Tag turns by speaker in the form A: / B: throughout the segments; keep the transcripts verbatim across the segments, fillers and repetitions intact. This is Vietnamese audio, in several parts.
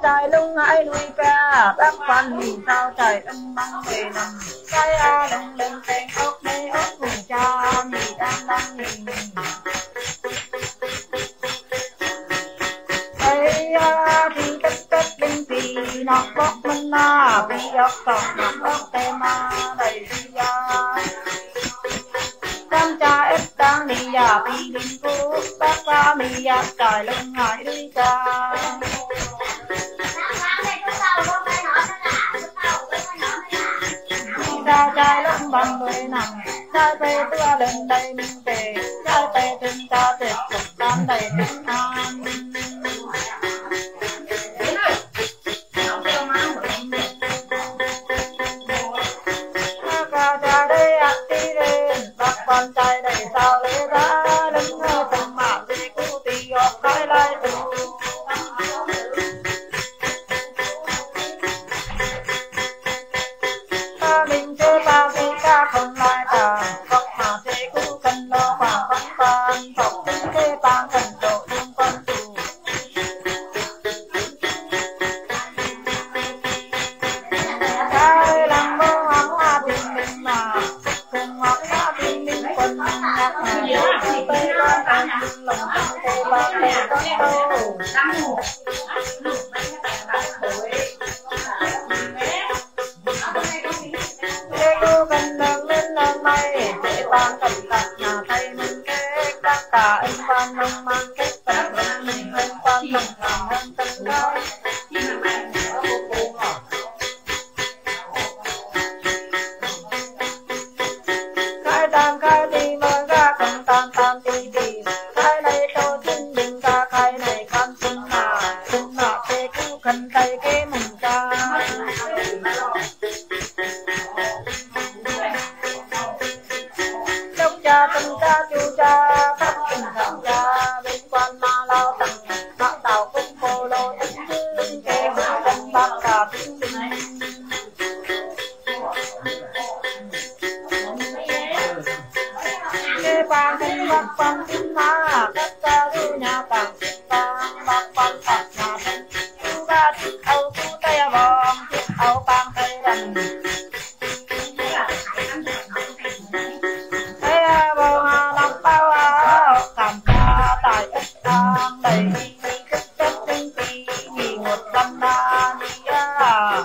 A: trời lung ai nuôi ca bác quan nhìn sao trời ân mong về nằm cái a lung lên tên ốc đây ốc cùng cha mì đang đang nhìn đây thì tất tất linh thì nó bóc mình na vì ốc còn nó bóc tem ma đầy đi đang cha ít đang đi ya vì linh phú bác qua mi ya trời lung ai nuôi ca ra trai lắm bằng người nằm trai về tua lên đây mình về trai về trên ta tuyệt tục tam đầy tiếng an ca cha đây ăn đi lên bác con trai đầy sao lấy ra đứng ở tầng mạng đi cú tì góp khai lại tù mình chơi ba cái ca không lại ta góc mà chơi cũ cần lo khoảng vắng van học tính thế ba cần độ trong con tù cái làm mơ ngắm hoa tình mình mà cùng ngắm hoa tình mình quân nhạc mà nhớ tay ba tay lòng tay tay ba tay con đâu cần đang lên lên mây để ban cầm cặp nhà tay mình kết các cả anh ban nông mang kết cầm lên mình lên ban nông làm hơn tân cao cái đàn cái đi mà ra cầm tan tan đi đi cái này cho chân mình ra cái này con chân mà chân mà cái cứu cần tay cái mình ra cha tân cha chu cha các tình thằng cha bên quan ma lao tầng bác tàu cũng cô lô tính chương kê hữu tân bác cả tính bình kê ba thân bác quan tính ma các cha du nhà tặng bang bác quan tặng nhà tặng chu ba chiếc âu chu tay vòng chiếc âu bang tay đầm cảm ta tại ức đang đầy chất chất tinh tí nhị một trăm đa đi à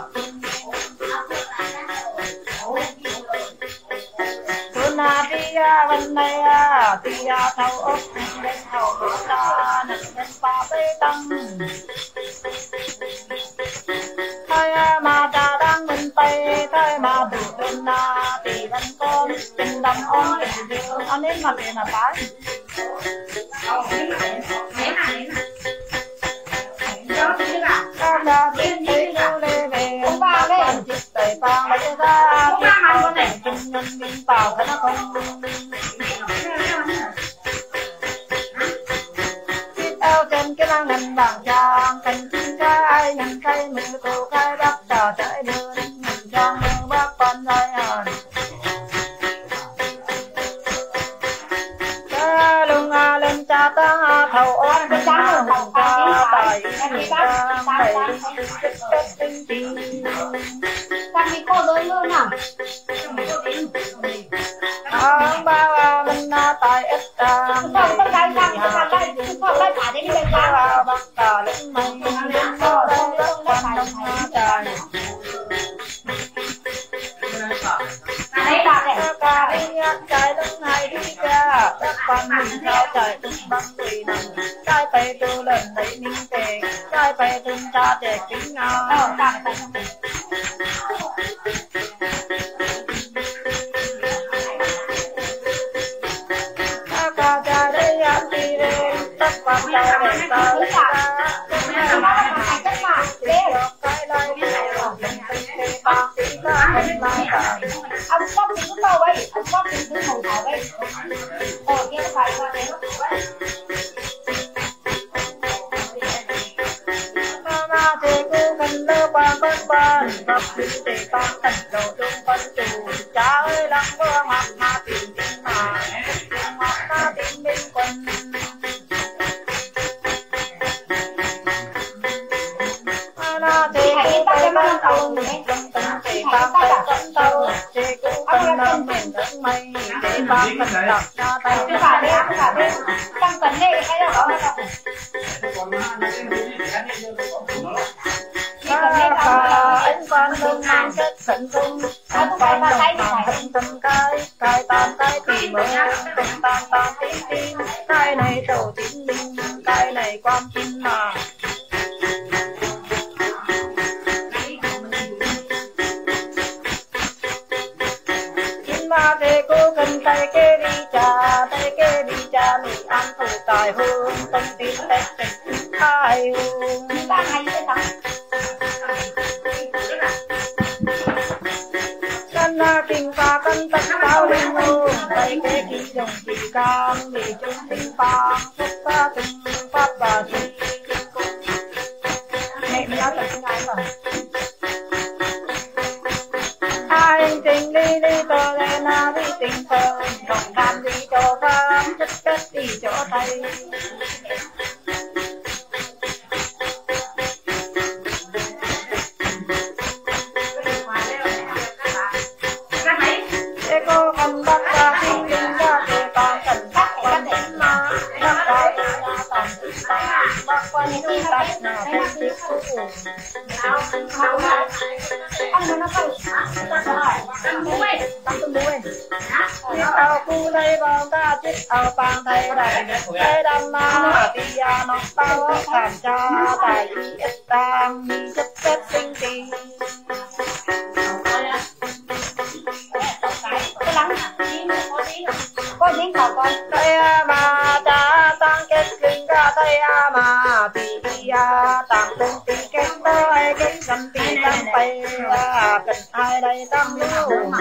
A: xuân à đi à bên đây à đi à thâu ốc lên thâu đổ ta nâng lên pha bê tăng thay mà ta đang bên tay thay mà đủ bên na thì bên con tình đầm ôm tình thương anh đến mặt này là phải các nhà tiên thấy lưu lê về ba quan chiếc tẩy vàng lấy ra chiếc áo đèn chung nhân viên vào cái nó không chiếc áo trên cái năng ngân vàng trang cành chim trai nhằn cây mưa tô khai đắp trà trái đưa đến mình trang mưa bác con dài hòn lung a lên cha ta thầu ôm bên cha thầu cha tài anh ta đầy chất chất tinh tinh sang đi cô lớn luôn nào ông ba mình tài ít không có cái răng không có cái không có cái phải đi bên ta bắt cả lên mình lên đó đâu đó quan đông trời đấy bà này ca đi trái lưng hay đi ca các con mình sao trời tung băng quỳ nằm trái bay tu lần đấy ninh tề trái bay tung cha trẻ kính ngao ca cha đấy ăn đi lên tất quan trai để ta lấy ra cái lai ông bóc thì cứ đâu ấy ông bóc thì cứ ngồi thảo ấy ở kia phải qua đấy mà thì cứ cần lơ qua bên bên bóc thì để con tận đầu trong con chủ cha ơi lăng mưa mặt mà tìm tìm mà tìm mặt ta tìm bên quần na thì hãy ta cái mắt tàu thì thì bang tay con tàu thì cũng cần làm mình rất may thì bang cần đọc ra tay cái bà đi cái bà đi tăng cần đây hay là có anh quan đông mang chất sẵn dung anh quan đông mang thân tâm cái cái tam cái thì mới tâm tam tam tín tín cái này tổ tín linh cái này quan tín mà tín mà thế cô cần tay kê đi trà tay kê đi trà mì ăn thử tài hương tâm tín tay tình hai hương ba hay thế nào na tình pha cân tất cao linh hồn tay kế kỳ đồng kỳ cam vì chung tình pha tất cả tình pháp và tình mẹ mình nói thật tiếng Anh rồi ai tình đi đi tờ lên na đi tình tờ đồng cam đi cho cam chất chất đi cho tay cô cần bắt ra kinh linh ra thì còn cần bắt quan đến mà bắt cái là còn bắt quan đi bắt là cái tiếp tục ăn mà nó không bắt rồi ăn muối ăn muối chiếc áo cu đây bao ta chiếc áo băng thay đầy cái đam ma thì à nó bao cảm cho tại ít đang chất chất sinh thì cái lắng có tiếng có con đây mà cha tăng kết kinh ra đây mà thì tăng lên tí kết tới cái cần tí tăng bay cần ai đây tăng lưu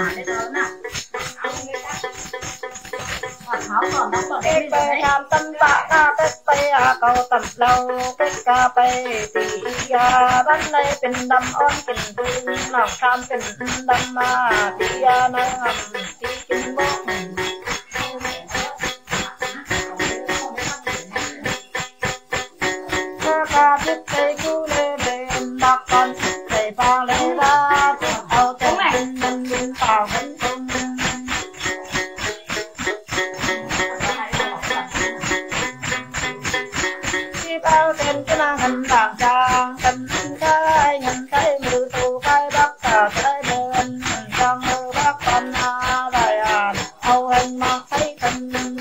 A: cái bề làm tâm bạc cái bay cầu tầm lâu cái cà bay thì ban đâyเป็นดำอ้อนกินพื้นหนอกทำเป็นดำมาที่น้อง ที่กินบ้องถ้ากาทิพย์ใจกูเลยเป็นดักก่อนใจฟางเลยละที่เอาใจเป็นมันยินเปล่ากันตรงที่เปล่าเป็นจะนั่งหันต่างจางกันใช้เงินใช้มือตูใครบักตาใช้เดินจังมือบักปันหาได้อ่านเอาเงินมาใช้กัน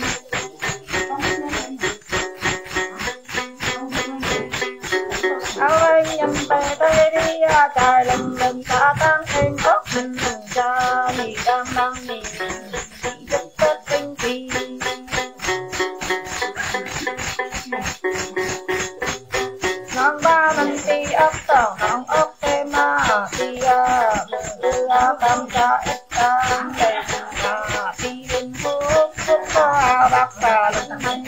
A: เอาเงินยำไปได้ดีใจลมลมตาตั้งเองก็เป็นหนึ่งใจมีดังดังมีที่จะเกิดเป็นทีน้องบ้ามันตีอัพต่อน้องอัพเตมาตีอามืออาตามใจตามใจมาตีเป็นทุกทุกข้ารักษาลมมัน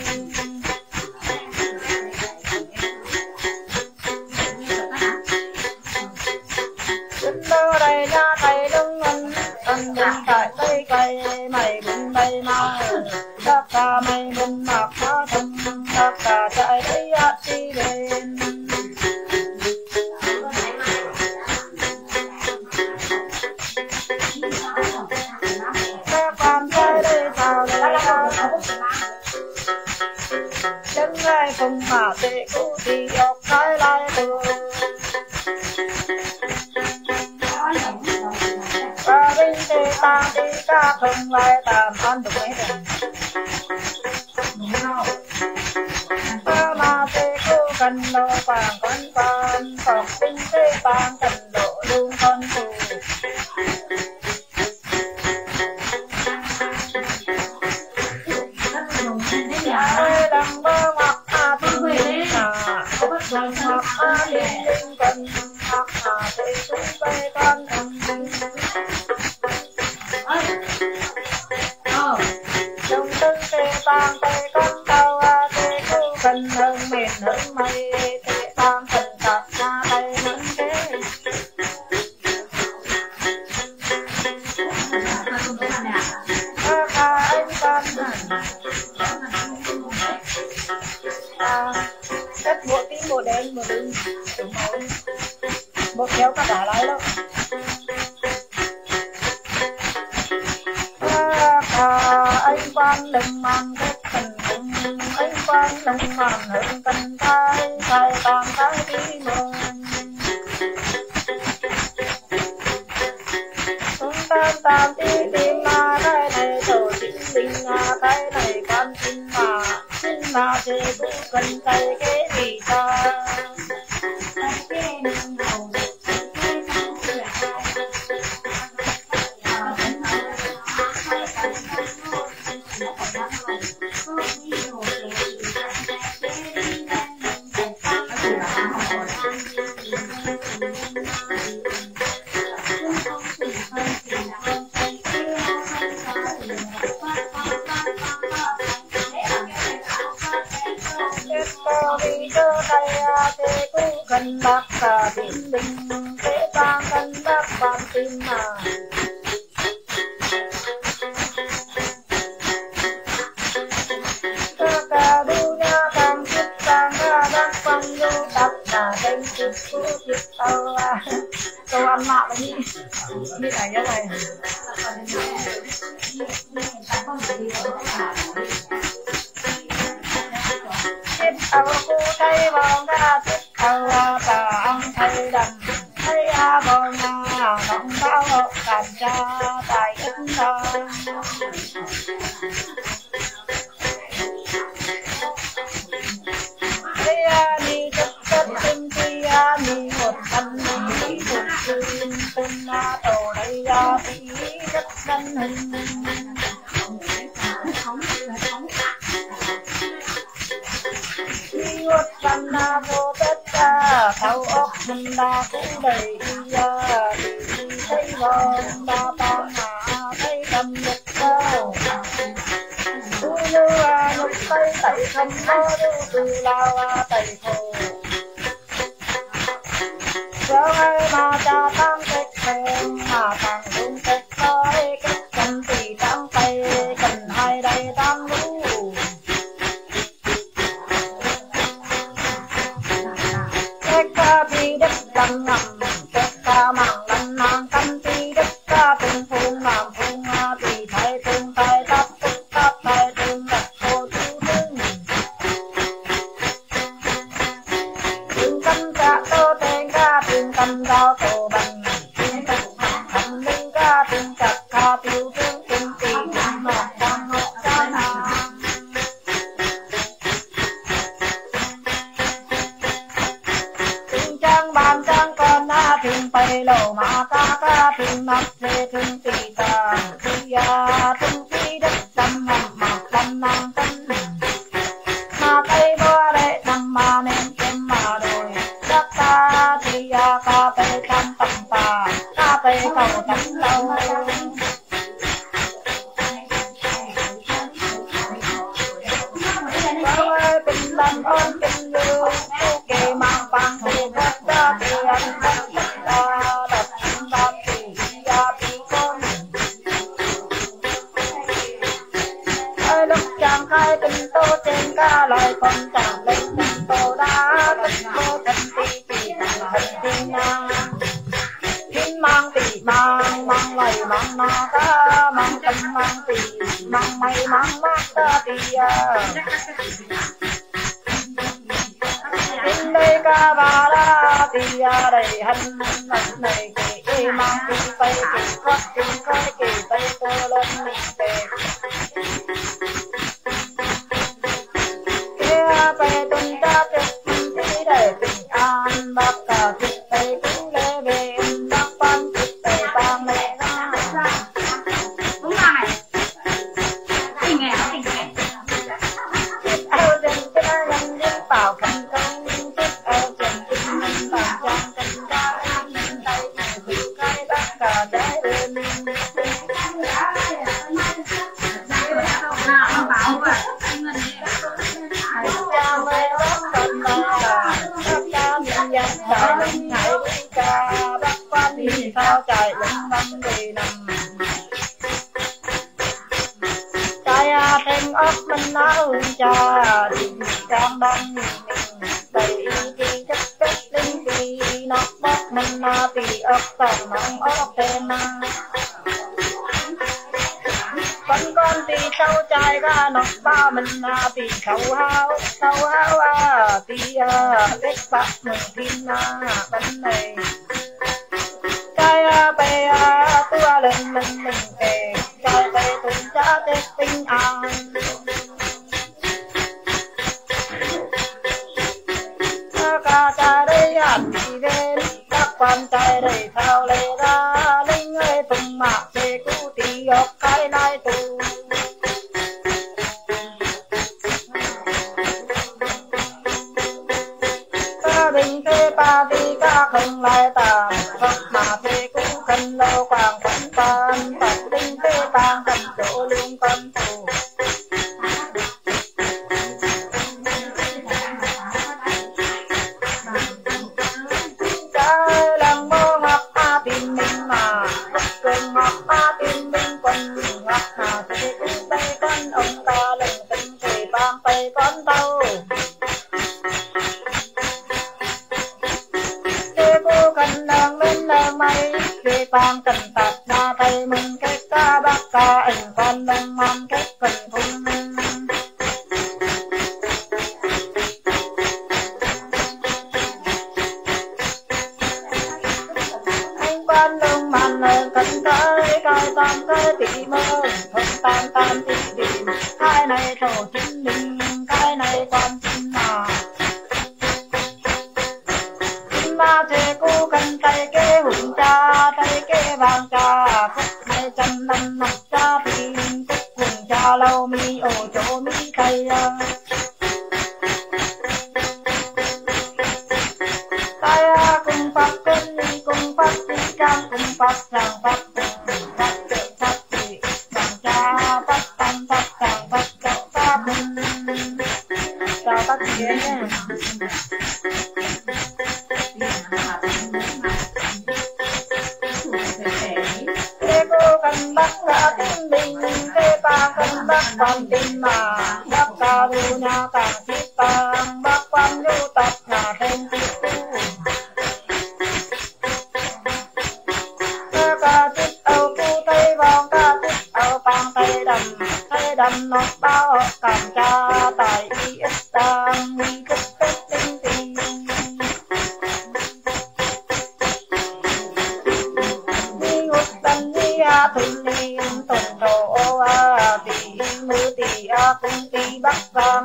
A: ฉันเดินได้หน้าไทยดึงเงินอันดึงไก่ไก่ไก่ไม่บุญใบมารักษาไม่บุญมากมาทำรักษาใจได้ยัดที่เด่นchân ngay cùng mà tệ cũ thì học cái lại từ và bên tệ ta đi ca không lại tạm ăn được mấy lần ta mà tệ cũ cần độ vàng con con còn bên tệ vàng cần độ luôn con tù đang bơ mặc à thương linh à đang mặc à linh linh cần mặc à thấy chúng bay con thầm trong từng tê bang tay con tàu à tê cứ cần hơn mệt hơn mây tê bang cần tạt ra tay nắng thế một kéo các bà lại đâu anh quan lưng mang kết tình cùng anh quan lưng mang hưởng tình thái thái tam thái đi mừng tung tam tam đi đi mà cái này tổ chính linh à cái này quan chính mà chính mà thì cũng cần tay cái gì ta cần bác cả tin linh thế ta cần bác quan tin mà ta cả đu nha càng thích càng ra đắc phong du tập là danh thích phú thích tao à câu ăn mạ là như như này như này thích tao cô thấy bóng ra thích tao ta ăn thấy đầm thấy a bông nào nóng bao hộp cảm cho tài ít đó thấy a ni chất chất tinh ti a ni một thân ni một sinh tinh a tổ đây a tí chất thân hình một phần là vô tất cả thâu ốc mình đã cũng đầy ya thấy vòng ba ba mà thấy cầm được đâu tu như à lúc tay tay không có đâu từ lao à tay thô giờ ai mà cha tăng cách khen mà tăng đúng cách nói cách cần thì tăng tay cần hai đây tăng lũ đi đất đằng ngầm đất ca mảng đằng nàng căn ti đất ca từng phun làm phun nga thì thay từng thay tắp tức tắp thay từng đặt cô chú từng từng căn cả tô tên ca từng căn giao tổ bằng từng căn thầm linh ca từng chặt ca tiêu từng từng tỷ từng ngọt đang ngọt ra nàng bàn trang con na thường bay lầu mà ta ta thường nắp về thường tì ta tì à thường tì đất đầm hầm mà đầm nàng tân mà tay bơ đệ đầm mà nên kem mà đồi đất ta tì à ca tê trăm tầm ta ca tê cầu trắng lâu ơi tình làm ơn tình lưu kề mang vàng thì đất ta thì anh đất ta đất ta thì ra thì con ơi lúc chàng khai tình tô trên ca lời con chàng lên tình tô đá tình tô tình tì tì tình tình nàng tin mang tì mang mang lời mang na ta mang tâm mang tì mang mây mang mát ta tì à in đây ca ba la tì à đầy hành hành này kì mang tì tay kì khóc kì khóc kì tay tô lên mình tề kia tay tuần ta tì tì để bình an bác cả tì tay cũng lê về bác quan tì tay ta mẹ ra đúng rồi tình nghèo tình nghèo eo dân cái dân dân bảo khăn không thích eo dân tình nhân bảo trang tình ra nhân tay thì cái bác cả trái ơn nào bảo vậy cha mẹ bác cần bà bác cha mình dân trời lưng ngại đi ca bác quan thì sao trời lưng băng đi nằm saya thêm ốc mình áo cha đi trang đông mình đầy đi chất chất linh đi nọc bó ốc mình na tì ốc tòng nóng ốc tên na con con tì sâu trai ga nọc ba mình na tì khẩu hao khẩu hao à tì à kết bạc mừng tin na bánh này trai à bè à tua lên lên lên kề trai bè tuần cha tết tinh an ca cha đây ăn đi lên các quan trai đây thao lê ra linh ơi tung mạc về cũ tì ốc cái lai tù ca bình kê ba đi ca không lai tàn phật mà về cũ cần lâu quảng quẩn tan phật linh kê tàng cần chỗ lương con tù con cần tạt ra tay mình cái ca bác ca ảnh con đông mong cái cần thung anh con đông màn lời cần tới coi tam cái tỷ mơ không tam tam tỷ tỷ cái này thổ chính mình cái này con chính mà chính mà thế cô cần tay cái hùng cha tay cái vàng cha phúc hai trăm năm năm cha thì phúc cùng cha lâu mi ổ chỗ mi cây tay cùng phát tên đi cùng phát đi trang cùng phát rằng phát cùng phát trợ phát thì vàng cha phát tam phát rằng phát trợ phát cùng chào các chị em nhé. Bắc ra tim bình thế ta cần bắc quan tim mà bắc ca du nhà càng thiết tàng bắc quan du tập nhà thêm thiết tu thế ca thiết âu cu tây vòng ca thiết âu bang tây đầm tây đầm nọc bao càng cha tại y ít tàng mi chất tết tinh tinh đi ngục tần đi a thun đi tồn thổ a tỷ mưa tỷ a cung tỷ bắc nam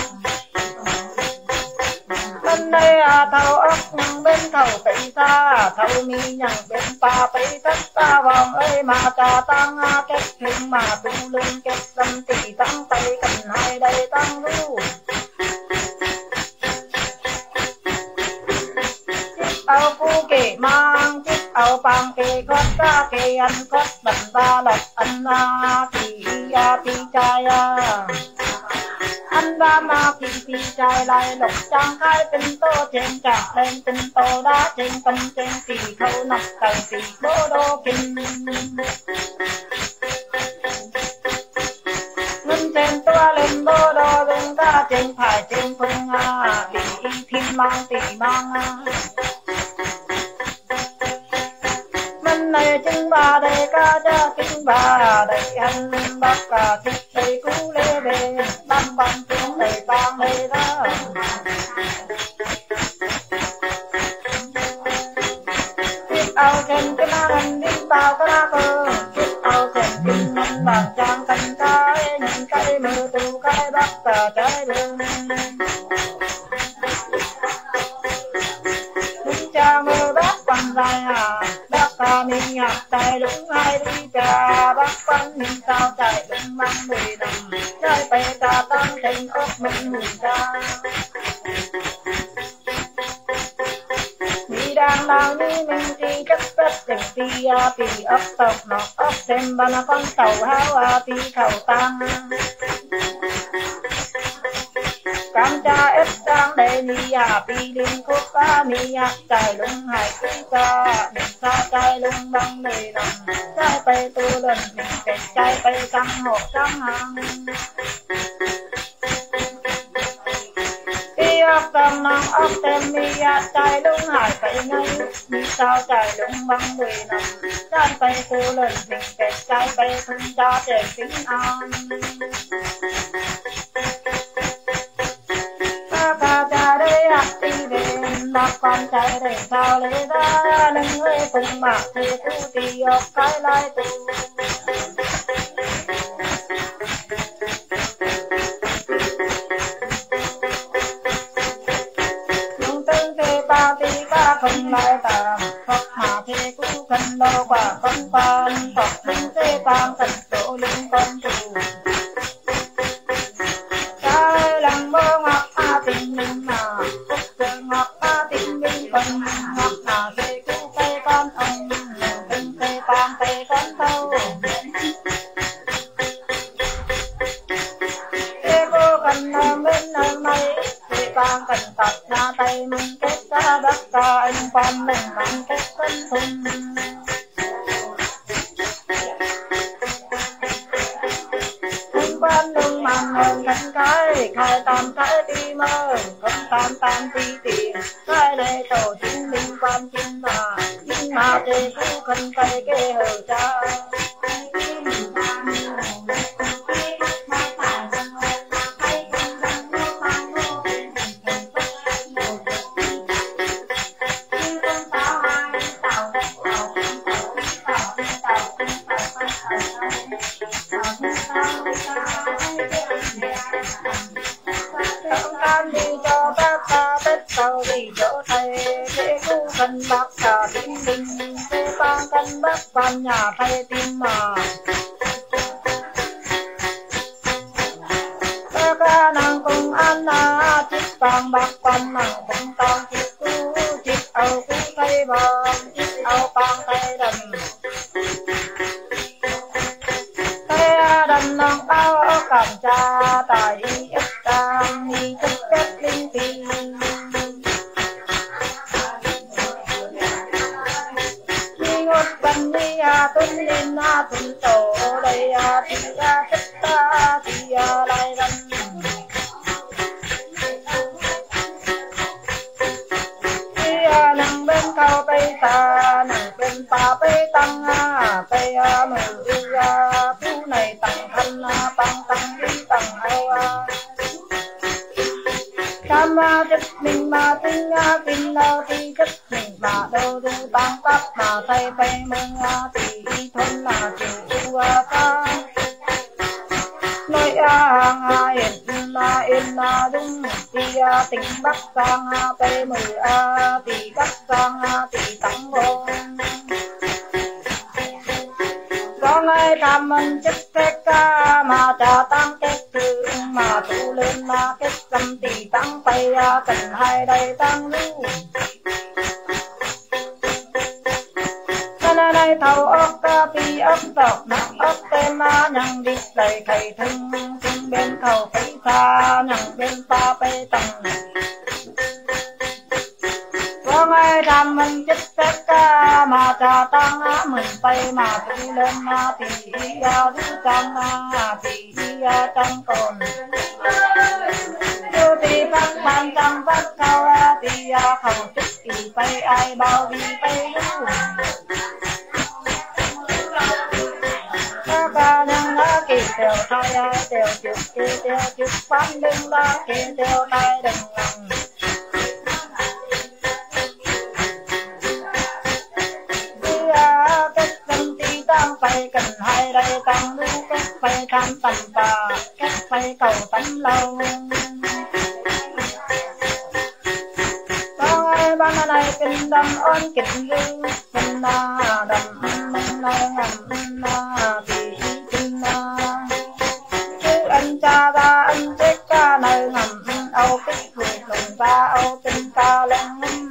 A: bên đây a thâu ốc nhằng bên thầu tây xa thâu mi nhằng bên pa tây thất ta vòng ơi mà trà tăng a kết hình mà tu lên kết tâm tỷ tăng tây cần hai đây tăng lu áo phu kề mang chiếc áo băng kề gót ra kề ăn gót đầm ba lộc ăn na thì ya thì trai à ăn ba ma thì thì trai lại lộc trang khai tinh tô trên trạc lên tinh tô đá trên tâm trên thì khâu nọc tầng thì đô đô kinh ngân trên tua lên đô đô bên ta trên phải trên phương à thì thiên mang thì mang à này chứng ba đây ca cha chứng ba đây anh bắc cả thích đây cú lê về băm băm tiếng đây bang đây đó chiếc áo trên cái má anh đi bao cái lá cơ chiếc áo trên kinh năm bạc trang canh cái nhìn cái mưa tu cái bắc cả trái đường đứng cha mưa bác bằng dài à ta mình nhạc tài đúng hai đi trà bắc văn mình sao chạy đúng mang mùi đầm trái bè ta tăng thành ốc mình hùng cha đi đang đang đi mình đi chất chất tình ti a tì ốc tộc nọc ốc thêm ba na con tàu hao a tì khẩu tăng cam cha ép đang để mi à pi linh khúc ca mi à chạy lung hải quý ca mình sa chạy lung băng đời nằm chạy bay tu lần mình kết chạy bay căng hộ trắng hàng pi bác cầm nong ốc tem mi trai lung hải phải ngay mi sao trai lung băng mười năm trai phải cô lần tình kết trai phải thun cho trẻ tính an ta ta cha đây hạt đi đến đạp con trai để sao lấy ra nâng lấy cùng mà thì tu thì học cái lại tu không lại tạm phật mà thế cũng cần lo quả con quan phật linh thế tam cần tổ linh con chủ trái lòng mơ ngọc a tình linh mà phúc trường ngọc a tình linh con ngọc là thế cũng cây con ông linh thế tam cây con thâu thế cô cần bên nơi mây thế tam cần tập ra tay mình kết ra đất ta anh quan mình bằng kết cân thùng anh quan đừng màn hồn thân cái khai tam cái đi mơ không tam tam đi tiền cái này tổ chính minh quan chính mà chính mà thì cứ cần cây kê hờ cha con nhà thay tim mà các ca nàng cùng ăn à chích vàng bạc con nàng cùng tao chích cú chích âu cú thay bom chích âu con thay đầm thay đầm nàng bao cảm cha tại ít tam ni chất chất linh tinh tuân lên na tuân tổ đây thì ra chất ta thì lại răng thì nằm bên cao tây ta nằm bên pa tây tăng tây mờ phú này tăng thân tăng tăng đi tăng hậu tam chất mình mà tinh tinh đâu thì chất mình mà đâu đâu tăng cấp mà thay tay mừng thì thôn là chủ ta nơi hàng yên là yên là đúng thì tỉnh bắc sang tây mười thì bắc sang thì tăng vô có ngày tham ơn chất kết ca mà trả tăng kết sự mà tu lên là kết tâm thì tăng tay cần hai đây tăng lưu này thầu ốc pi ốc tộc nặng ốc tên ma nhằng đi đầy thầy thân trên bên cầu thấy xa nhằng bên pa pe tầng có ngày tham mình chất tất cả mà trà tăng mình tay mà tu lên ma thì đu trăng thì trăng còn yêu thì phát ban trăng phát cao thì không thích thì tay ai bao đi tay lưu ba đang lá kỳ theo thay ai theo chụp kỳ theo chụp phán đừng lá kỳ theo thay đừng lòng đi à kết tâm tí tam phải cần hai đây tăng lưu kết phải tham tầm bà kết phải cầu tánh lâu có ai ban này kinh đâm ôn kịch lưu mình là đầm mình là ngầm thì anh cha ra anh chết ca nơi ngầm âu kích người cùng ta âu tinh ca lên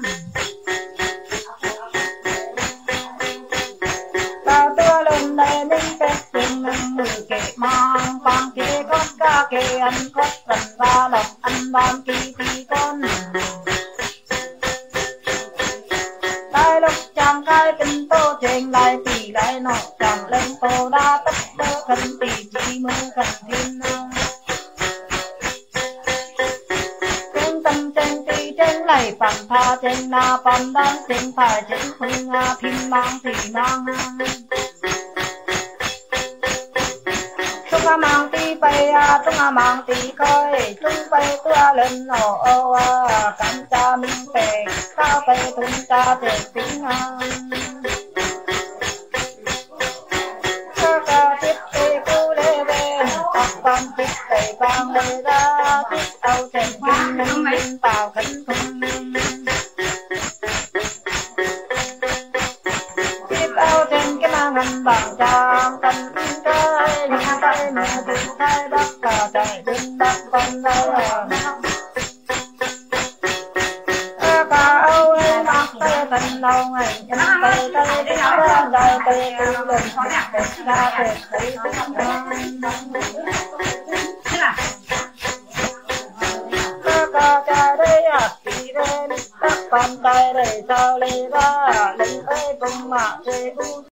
A: ta tua lên đây minh kết tình mình mười kệ mang bằng kia có ca kê anh khóc gần ta lọc anh ban kỳ thì con đây lúc chàng khai kinh tô trên lại tỷ lại nọ chàng lên tô đa tất đơ khẩn tỷ chỉ mơ khẩn thiên ai bàn tha trên na bàn đan trên phải trên khung a phim mang thì mang tung mang ti bay a tung mang ti coi tung bay tua lên nổ ô a cam cha minh tề cao bay tung cha tề tiếng a ca tiếp tề cu lê bên tóc con tiếp tề vang lê ra tiếp tàu trên kinh minh minh tàu khấn khung tiếp tàu trên cái mang ngân bảng trang tân cái những cái mẹ tình cái đất cả trời bên đất con đây cả âu ấy mặc tay thành lâu ngày chân tay tay đi ra đời tay tu lên ra về thấy cả trời đây à thì bên đất con tay đây sao lấy ra lấy ấy cùng mà chơi